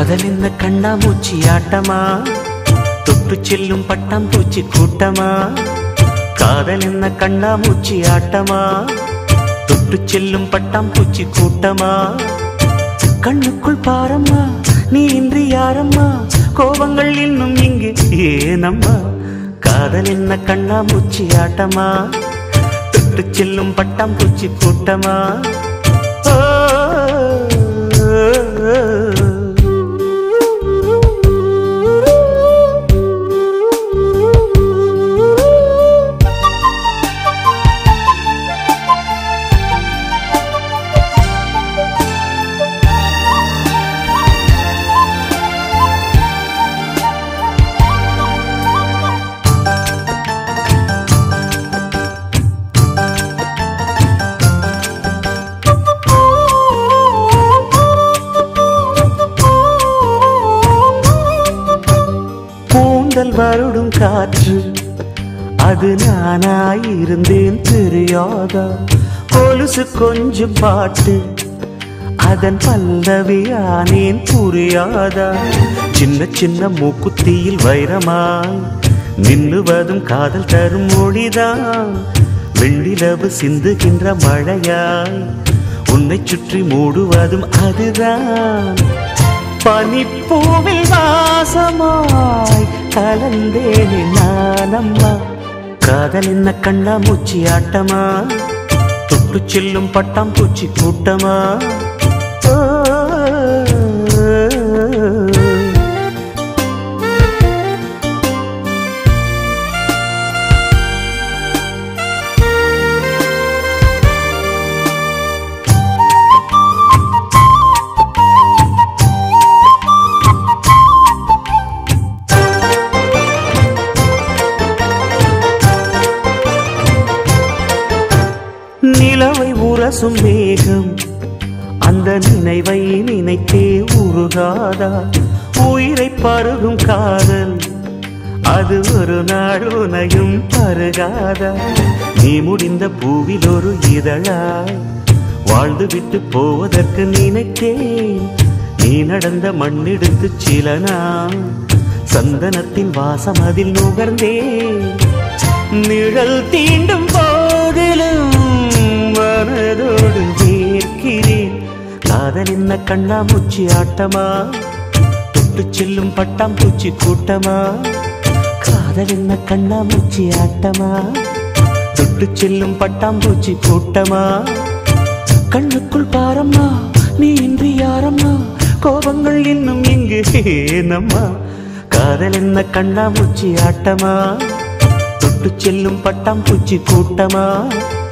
காதல் என்ன கண்ணாமூச்சி ஆட்டமா தொட்டு செல்லும் பட்டாம்பூச்சி கூட்டமா காதல் என்ன கண்ணாமூச்சி ஆட்டமா தொட்டு செல்லும் பட்டாம்பூச்சி கூட்டமா கண்ணுக்குள் பாரம்மா நீ இன்றி யாரம்மா கோபங்கள் இன்னும் இங்கு ஏனம்மா காதல் என்ன கண்ணாமூச்சி ஆட்டமா தொட்டு செல்லும் பட்டாம்பூச்சி கூட்டமா வருடும் காற்று அது நானாயிருந்தேன் தெரியாதா கொலுசு கொஞ்சம் பாட்டு அதன் பல்லவியானேன் புரியாதா சின்ன சின்ன மூக்குத்தியில் வைரமாய் நின்னுவதும் காதல் தரும் மொழிதான் வெண்ணிலவு சிந்துகின்ற மழையாய் உன்னை சுற்றி மூடுவதும் அதுதான் பனிப்பூவில் வாசமாய் கலந்தேனே நானம்மா காதல் என்ன கண்ணாமூச்சி ஆட்டமா தொட்டு செல்லும் பட்டாம்பூச்சி கூட்டமா நிலவை உரசும் மேகம் அந்த நினைவை நினைத்தே உருகாதா உயிரை பருகும் காதல் அது ஒரு நாள் உனையும் பருகாதா நீ முடிந்த பூவில் ஒரு இதழாய் வாழ்ந்து விட்டு போவதற்கு நினைத்தேன் நீ நடந்த மண்ணெடுத்து சில நாள் சந்தனத்தின் வாசம் அதில் நுகர்ந்தேன் நிழல் தீண்டும் போதிலும் மனதோடு வேர்க்கிறேன் காதல் என்ன கண்ணாமூச்சி ஆட்டமா தொட்டு செல்லும் பட்டாம்பூச்சி கூட்டமா காதல் என்ன கண்ணாமூச்சி ஆட்டமா தொட்டு செல்லும் பட்டாம்பூச்சி கூட்டமா கண்ணுக்குள் பாரம்மா நீ இன்றி யாரம்மா கோபங்கள் இன்னும் இங்கு ஏனம்மா காதல் என்ன கண்ணாமூச்சி ஆட்டமா தொட்டு செல்லும் பட்டாம்பூச்சி கூட்டமா